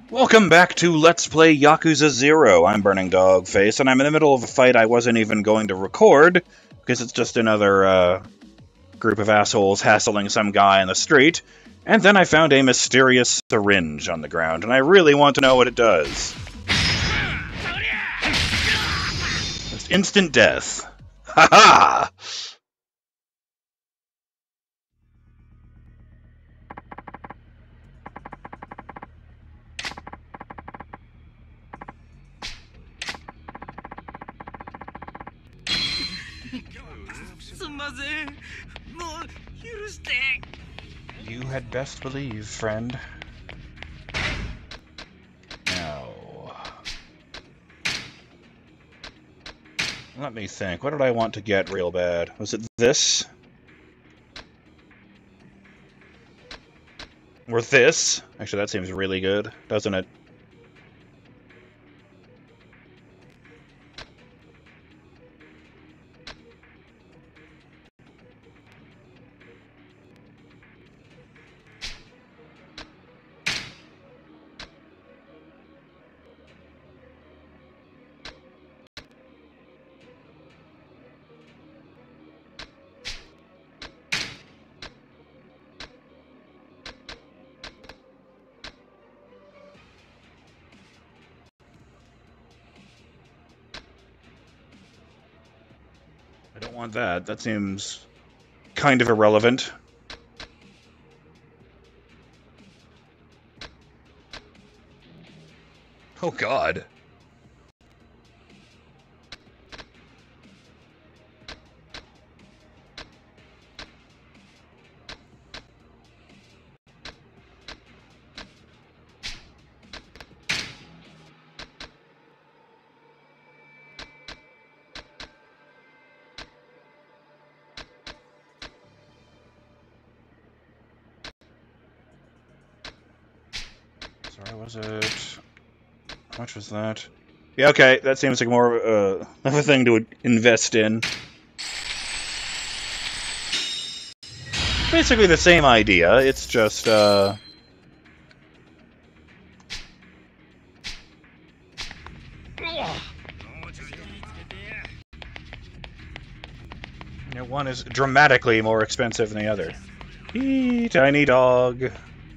Welcome back to Let's Play Yakuza 0. I'm Burning Dogface, and I'm in the middle of a fight I wasn't even going to record, because it's just another group of assholes hassling some guy in the street, and then I found a mysterious syringe on the ground, and I really want to know what it does. It's instant death. Ha-ha! You had best believe, friend. Now... let me think. What did I want to get real bad? Was it this? Or this? Actually, that seems really good, doesn't it? I don't want that. That seems kind of irrelevant. Oh god. Sorry, was it... how much was that? Yeah, okay, that seems like more of a thing to invest in. Basically the same idea, it's just, yeah, one is dramatically more expensive than the other. Eee, tiny dog.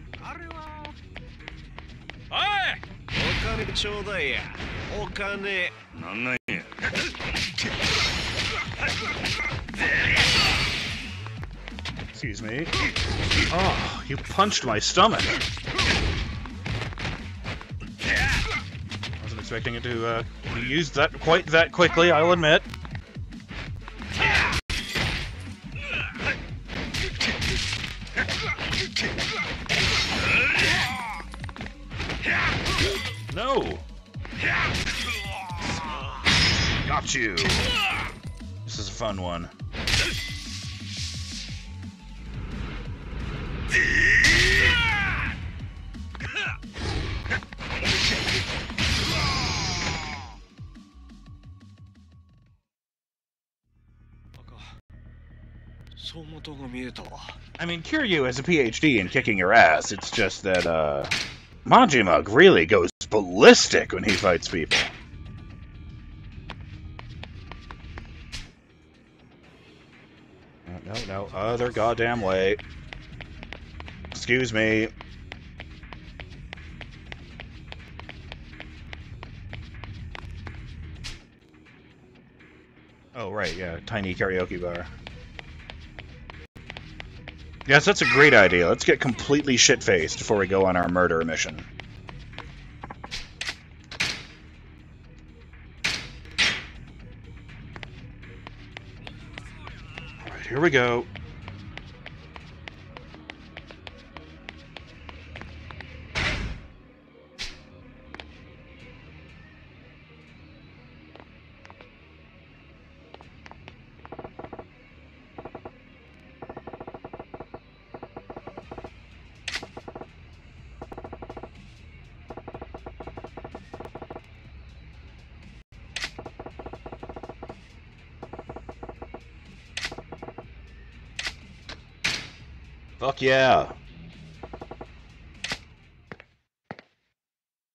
Excuse me. Oh, you punched my stomach. Wasn't expecting it to be used that quite that quickly, I'll admit. No! Got you! This is a fun one. I mean, Kiryu has a PhD in kicking your ass, it's just that, Majima really goes ballistic when he fights people. No, other goddamn way. Excuse me. Oh, right, yeah, tiny karaoke bar. Yes, that's a great idea. Let's get completely shit-faced before we go on our murder mission. Alright, here we go. Fuck yeah.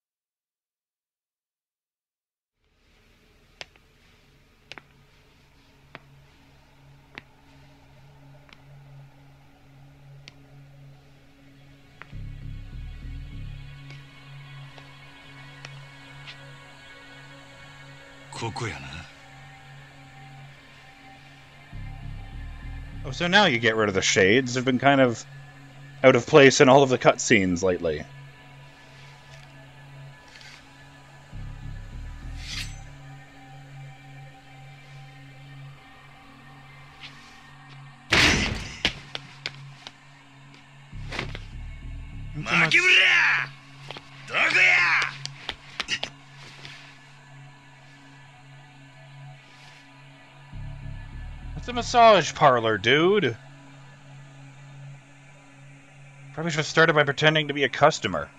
ここやな。 Oh, so now you get rid of the shades. They've been kind of out of place in all of the cutscenes lately. It's a massage parlor, dude. Probably should have started by pretending to be a customer.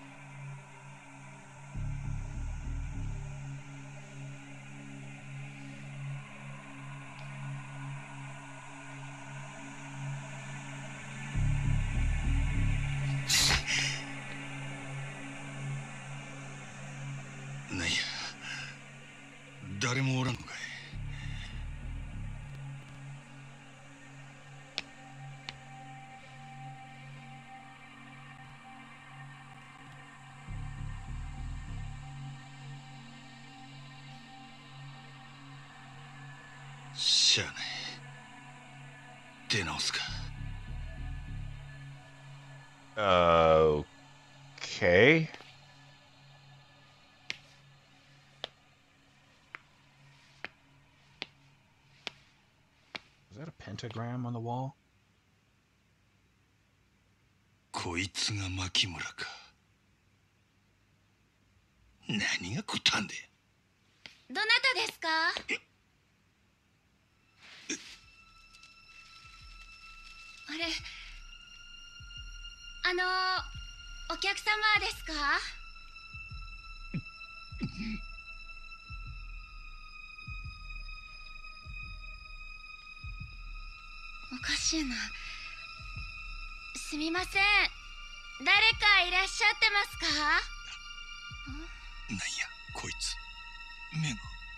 Okay. Is that a pentagram on the wall? こいつが牧村か。何がこったんで。 どなたですか？あれ、お客様ですか？おかしいな。すみません。誰かいらっしゃってますか？ なんやこいつ目が。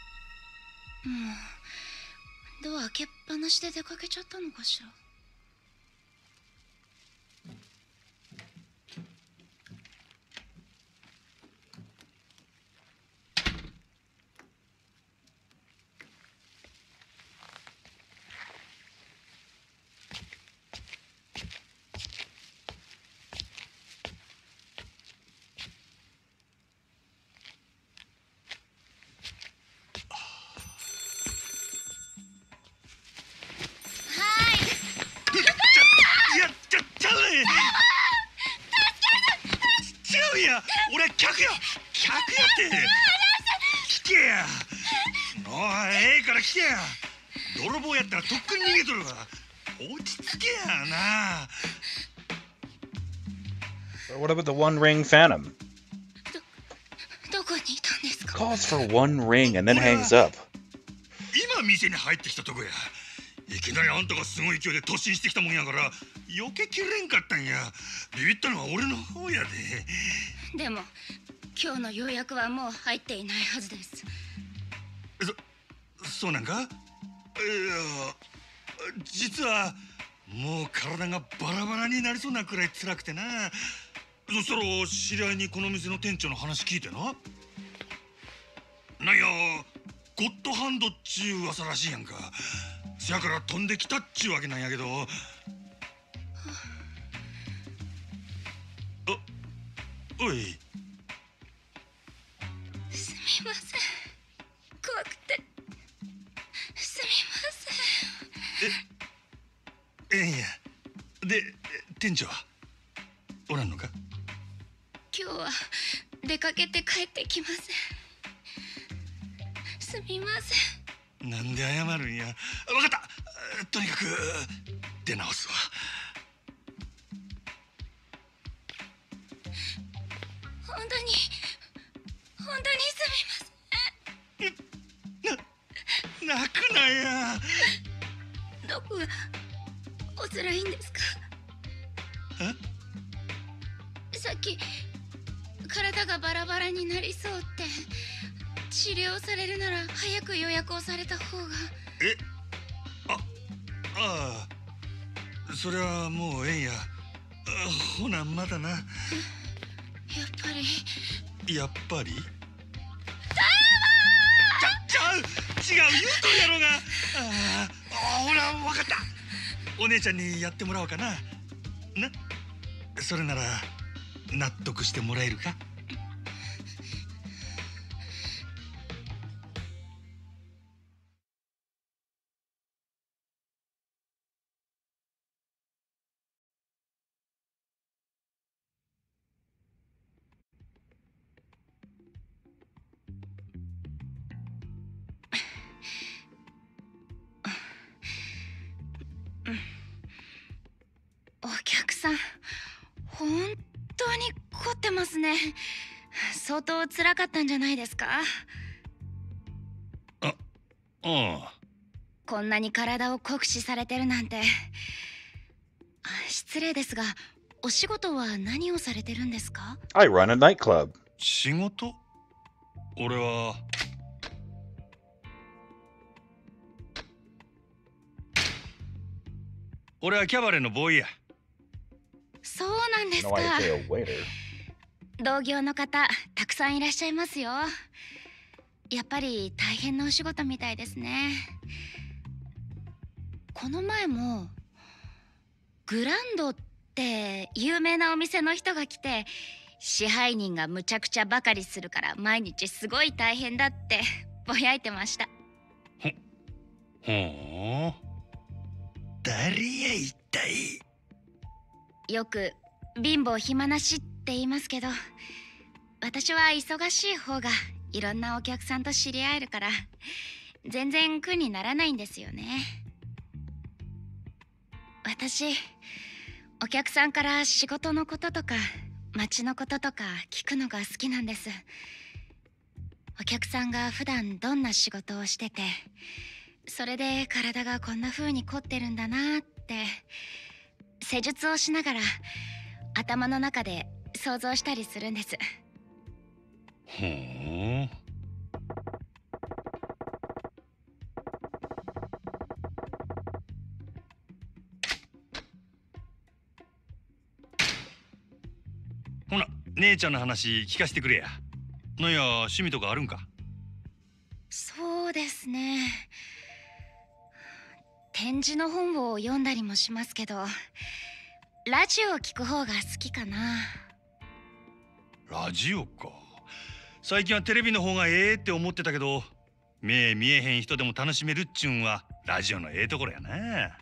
ドア開けっぱなしで出かけちゃったのかしら。 俺客やって聞けや。おい、ええから聞けや。泥棒やったらとっくに逃げとるわ。落ち着けやな。 What about the One Ring Phantom? どこにいたんですか？ Calls for one ring and then hangs up. 今店に入ってきたとこや。いきなりあんたがすごい勢いで突進してきたもんやから避けきれんかったんや。ビビったのは俺の方やで。 でも今日の予約はもう入っていないはずです。 そうなんか？いや、実はもう体がバラバラになりそうなくらい辛くてな。そしたら知り合いにこの店の店長の話聞いてな。なんやゴッドハンドっちゅう噂らしいやんか。せやから飛んできたっちゅうわけなんやけど。おい。 すみません。怖くて。すみません。ええんや。で、店長はおらんのか？ 今日は出かけて帰ってきません。すみません。なんで謝るんや。わかった。とにかく出直すわ。 本当にすみません。泣くなや。 どこがおつらいんですか？さっき体がバラバラになりそうって治療されるなら早く予約をされた方が。 ああ、それはもうええんや。ほなまだな。 やっぱり。 やっぱり？ ちょ違う言うとるやろうが。ほら分かった。お姉ちゃんにやってもらおうかな。それなら納得してもらえるか。 お客さん、本当に凝ってますね。相当辛かったんじゃないですか？こんなに体を酷使されてるなんて。失礼ですが、お仕事は何をされてるんですか？ I run a nightclub. 仕事？俺はキャバレーのボーイや。 そうなんです No, か。 I say a waiter. 同業の方たくさんいらっしゃいますよ。やっぱり大変なお仕事みたいですね。この前もグランドって有名なお店の人が来て、支配人がむちゃくちゃばかりするから毎日すごい大変だってぼやいてました。 ほう、誰や一体。 よく貧乏暇なしって言いますけど、私は忙しい方がいろんなお客さんと知り合えるから全然苦にならないんですよね。私、お客さんから仕事のこととか街のこととか聞くのが好きなんです。お客さんが普段どんな仕事をしてて、それで体がこんな風に凝ってるんだなって施術をしながら頭の中で想像したりするんです。 ほう。ほな、姉ちゃんの話聞かせてくれや。なんや趣味とかあるんか？ そうですね。展示の本を読んだりもしますけど、ラジオを聞く方が好きかな。 ラジオか。最近はテレビの方がええって思ってたけど、目見えへん人でも楽しめるっちゅうんはラジオのええところやな。 え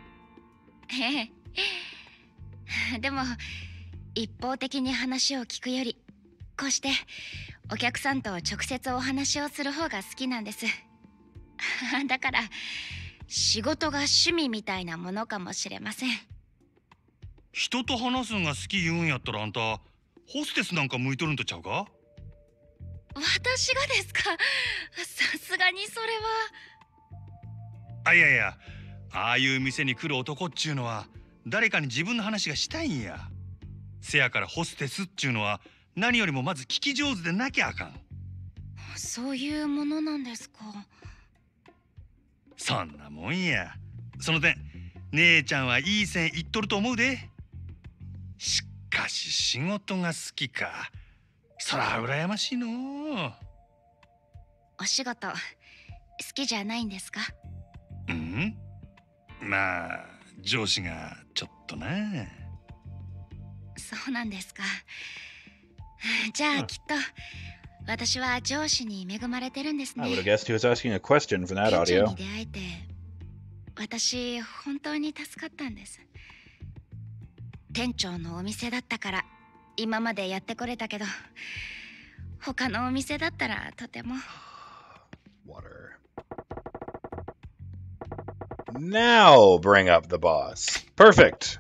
え。でも一方的に話を聞くより、こうしてお客さんと直接お話をする方が好きなんです。だから仕事が趣味みたいなものかもしれません。 人と話すんが好き言うんやったら、あんたホステスなんか向いとるんとちゃうか？ 私がですか？さすがにそれは。 いやいや、ああいう店に来る男っちゅうのは誰かに自分の話がしたいんや。せやからホステスっちゅうのは何よりもまず聞き上手でなきゃあかん。 そういうものなんですか？ そんなもんや。その点姉ちゃんはいい線いっとると思うで。しかし仕事が好きか。そら羨ましいのう。 お仕事好きじゃないんですか？ うん、まあ上司がちょっとな。 そうなんですか。じゃあきっと私は上司に恵まれてるんですね。 I would have guessed he was asking a question from that 店長 audio. に出会えて私本当に助かったんです。店長のお店だったから今までやってこれたけど、他のお店だったらとても。 Water. Now bring up the boss. Perfect.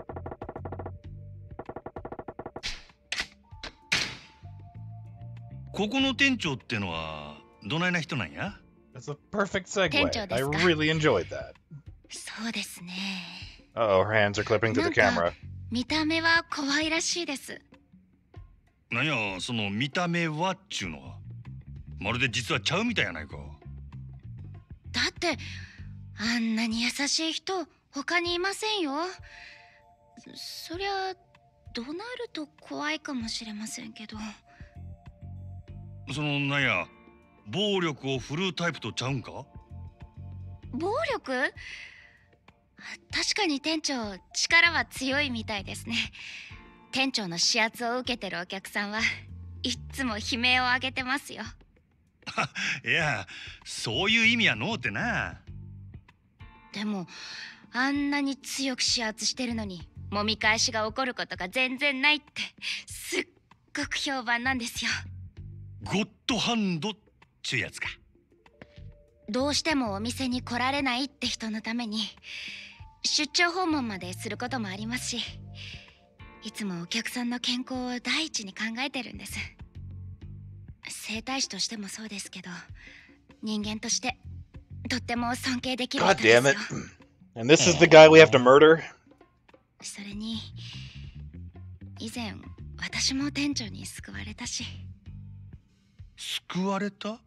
ここの店長ってのはどないな人なんや？ That's a perfect segue. 店長ですか？ I really enjoyed that. そうですね。 Uh-oh, her hands are clipping to the なんか camera. 見た目は可愛らしいです。 なんやその見た目はっちゅうのは。まるで実はちゃうみたいやないか。 だってあんなに優しい人他にいませんよ。そりゃ怒鳴ると怖いかもしれませんけど。 そのなんや暴力を振るうタイプとちゃうんか？ 暴力？確かに店長、力は強いみたいですね。店長の指圧を受けてるお客さんはいっつも悲鳴を上げてますよ。 いや、そういう意味やのうてな。 でもあんなに強く指圧してるのに揉み返しが起こることが全然ないってすっごく評判なんですよ。 ゴッドハンドっちゅうやつか。 どうしてもお店に来られないって人のために出張訪問まですることもありますし、いつもお客さんの健康を第一に考えてるんです。整体師としてもそうですけど、人間としてとっても尊敬できる人 God ですよ。 damn it. And this is the guy we have to murder? それに以前私も店長に救われたし。 救われた？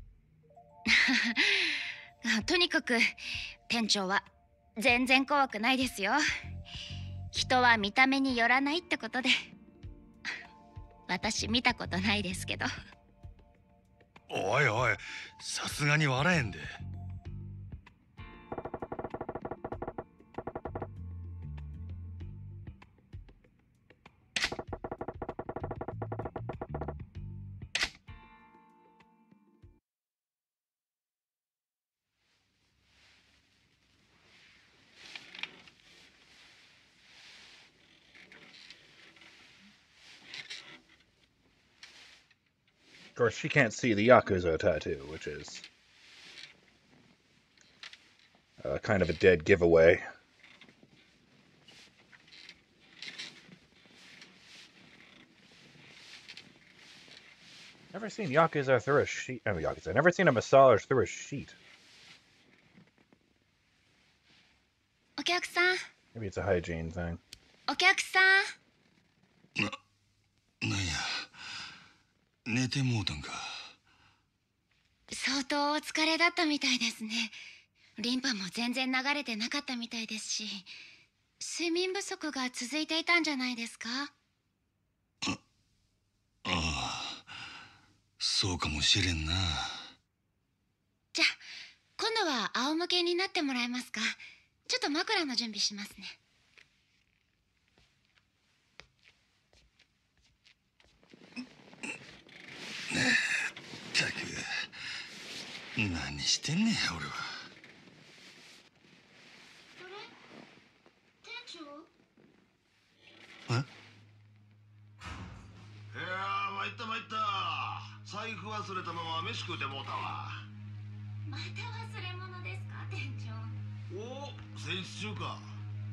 とにかく店長は全然怖くないですよ。人は見た目によらないってことで。私見たことないですけど。 おいおい、さすがに笑えんで。 Of course, she can't see the Yakuza tattoo, which is kind of a dead giveaway. Never seen Yakuza through a sheet. I mean, Yakuza. Never seen a massage through a sheet. お客さん、 Maybe it's a hygiene thing. お客さん。 なんや、寝てもうたんか。 相当お疲れだったみたいですね。リンパも全然流れてなかったみたいですし、睡眠不足が続いていたんじゃないですか？ ああ、そうかもしれんな。 じゃあ今度は仰向けになってもらえますか？ちょっと枕の準備しますね。 ったく、何してんねん俺は。 あれ？店長？ え？ いやー、参った参った。財布忘れたまま飯食うてもうたわ。 また忘れ物ですか、店長？ おお、戦時中か。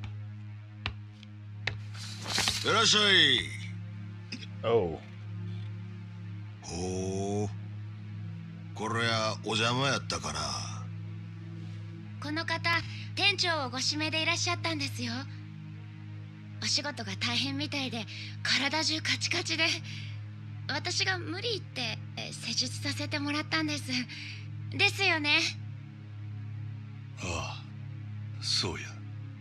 いらっしゃい。 Oh. ほう、これはお邪魔やったかな。 この方、店長をご指名でいらっしゃったんですよ。お仕事が大変みたいで体中カチカチで、私が無理言って施術させてもらったんです。ですよね？ ああ、そうや。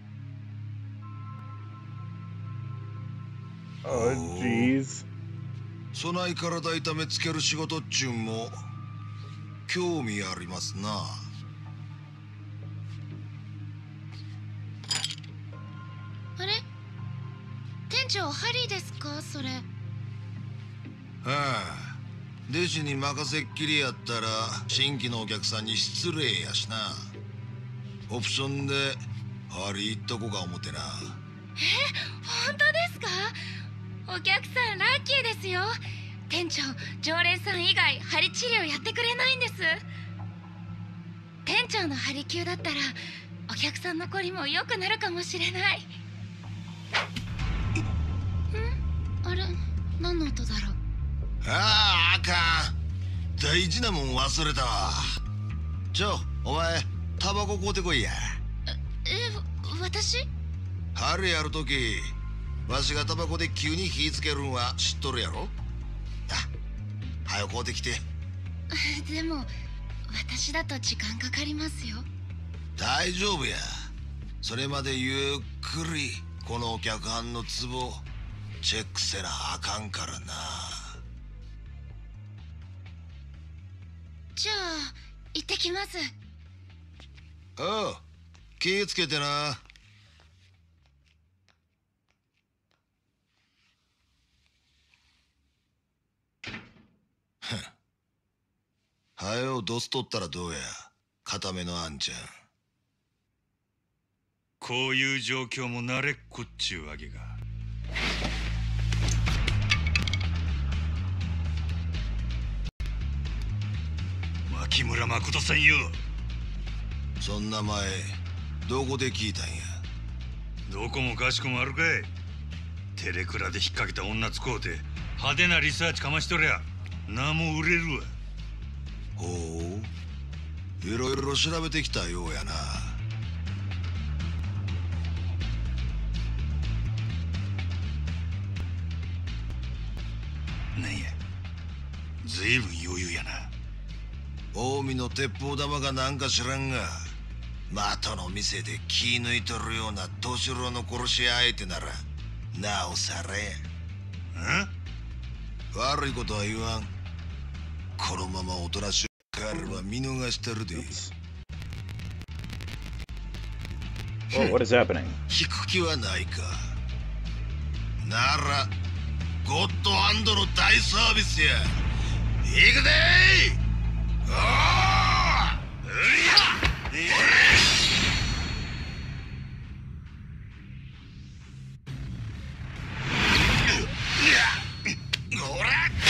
Oh, jeez. そない体痛めつける仕事っちゅうんも興味ありますな。 あれ？店長、ハリーですか、それ？ はあ、弟子に任せっきりやったら新規のお客さんに失礼やしな。オプションでハリーっとこか思ってな。 本当ですか？お客さんラッキーですよ。店長、常連さん以外針治療やってくれないんです。店長の針灸だったらお客さんの懲りも良くなるかもしれない。あれ、何の音だろう？ ああ、あかん。大事なもん忘れたわ。お前タバコ買うてこいや。 私？ 春やるときわしがタバコで急に火つけるんは知っとるやろ。はよ買うてきて。 でも私だと時間かかりますよ。 大丈夫や。それまでゆっくりこのお客はんのツボチェックせなあかんからな。 じゃ行ってきます。 ああ、気ぃつけてな。はよドス取ったらどうや、固めのあんちゃん。 こういう状況も慣れっこっちゅうわけか。牧村誠さんよ。 そんな前どこで聞いたんや。 どこもかしこもあるかい。テレクラで引っ掛けた女使うて派手なリサーチかましとりゃ名も売れるわ。 ほう、いろいろ調べてきたようやな。 なんや、ずいぶん余裕やな。 近江の鉄砲玉がなんか知らんが、的の店で気抜いとるような年郎の殺し相手ならなおさらや。悪いことは言わん。このままおとなしく帰れば見逃してるで。 Whoa, what is happening? 引く気はないか。ならゴッドハンドの大サービスや。行くでー。おー、うりゃ、ほら。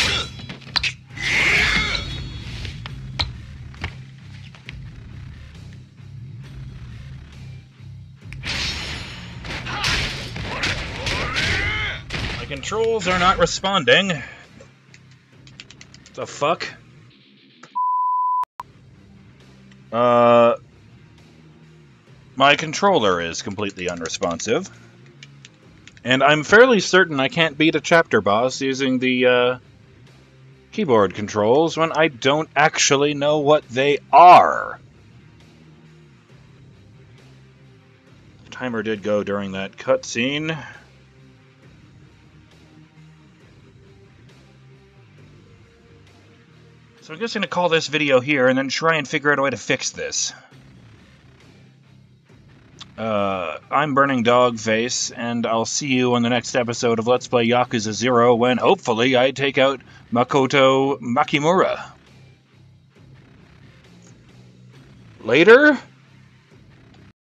My controls are not responding. The fuck? My controller is completely unresponsive. And I'm fairly certain I can't beat a chapter boss using the, keyboard controls when I don't actually know what they are. The timer did go during that cutscene. So I'm just going to call this video here and then try and figure out a way to fix this. I'm Burning Dogface, and I'll see you on the next episode of Let's Play Yakuza 0 when, hopefully, I take out Makoto Makimura. Later?